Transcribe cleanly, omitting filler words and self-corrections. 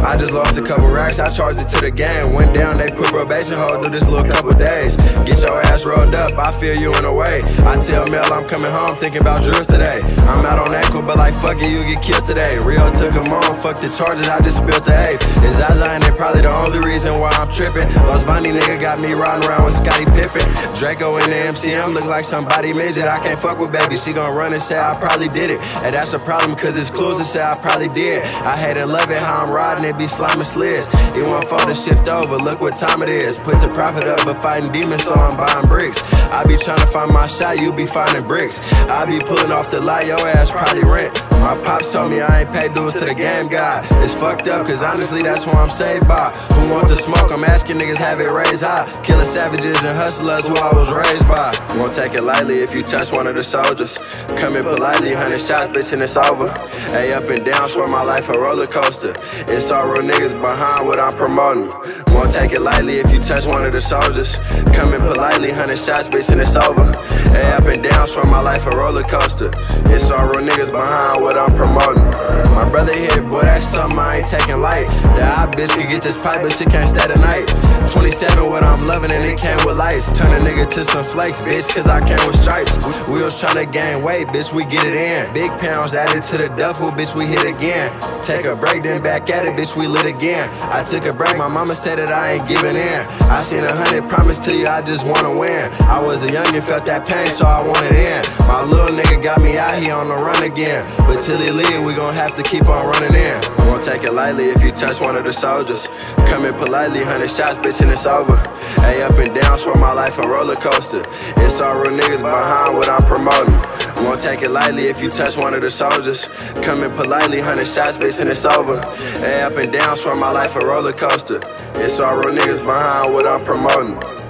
I just lost a couple racks, I charged it to the game. Went down, they put probation hold, do this little couple days. Get your ass rolled up, I feel you in a way. I tell Mel I'm coming home, thinking about drills today. I'm out on ankle, but like fuck it, you get killed today. Rio took him on, fuck the charges, I just spilled the eighth. It's Zaza and they probably the only reason why I'm tripping. Lost Vonnie nigga got me riding around with Scottie Pippen. Draco in the MCM look like somebody midget. I can't fuck with baby, she gon' run and say I probably did it. And that's a problem cause it's clues to say I probably did. I hate and love it how I'm riding, it be slime and slids. It want phone to shift over, look what time it is. Put the profit up but fighting demons so I'm buying bricks. I be trying to find my shot, you be finding bricks. I be pulling off the light, your ass probably rent. My pops told me I ain't paid dues to the game god. It's fucked up cause honestly that's who I'm saved by. Who want the smoke? I'm asking niggas have it raised high. Killing savages and hustlers who I was raised by. Won't take it lightly if you touch one of the soldiers. Come in politely, 100 shots, bitch, and it's over. Hey, up and down, swear my life a roller coaster. It's all real niggas behind what I'm promoting. Won't take it lightly if you touch one of the soldiers. Come in politely, 100 shots, bitch, and it's over. Hey, up and down, swear my life a roller coaster. It's all real niggas behind what I'm promoting. My brother here, boy, that's something I ain't taking light. The hot bitch could get this pipe, but she can't stay the night. 27, what I'm loving, and it came with lights. Turn a nigga to some flakes, bitch, cause I came with stripes. We was tryna gain weight, bitch, we get it in. Big pounds added to the duffel, bitch, we hit again. Take a break, then back at it, bitch, we lit again. I took a break, my mama said that I ain't giving in. I seen 100, promise to you, I just wanna win. I was a youngin', felt that pain, so I wanted in. My little nigga got me out here on the run again. But till he leave, we gon' have to keep on running in. Won't take it lightly if you touch one of the soldiers. Come in politely, 100 shots, bitch, and it's over. Hey, up and down, swear my life a roller coaster. It's all real niggas behind what I'm promoting. Won't take it lightly if you touch one of the soldiers. Come in politely, 100 shots, bitch, and it's over. Hey, up and down, swear my life a roller coaster. It's all real niggas behind what I'm promoting.